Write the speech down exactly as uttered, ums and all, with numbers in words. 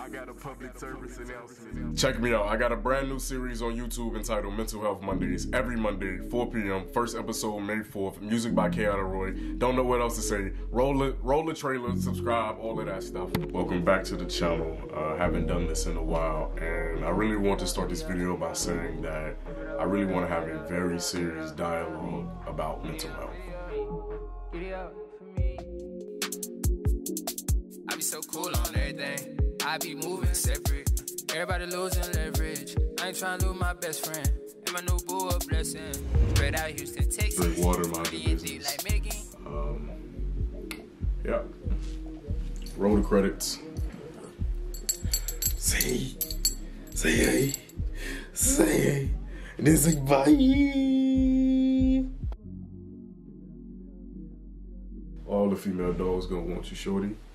I got a public service announcement. Check me out. I got a brand new series on YouTube entitled Mental Health Mondays. Every Monday, four P M First episode, May fourth. Music by Chaotic Roy. Don't know what else to say. Roll it, roll the trailer, subscribe, all of that stuff. Welcome back to the channel. I uh, haven't done this in a while, and I really want to start this video by saying that I really want to have a very serious dialogue about mental health. I be so cool on everything. I be moving separate. Everybody losing leverage. I ain't trying to lose my best friend. And my new boo a blessing. Spread out Houston, Texas. Drink water, mind your business. Like Megan. Um, yeah. Roll the credits. Say, say hey, say hey, and then say bye. All the female dogs gonna want you, shorty.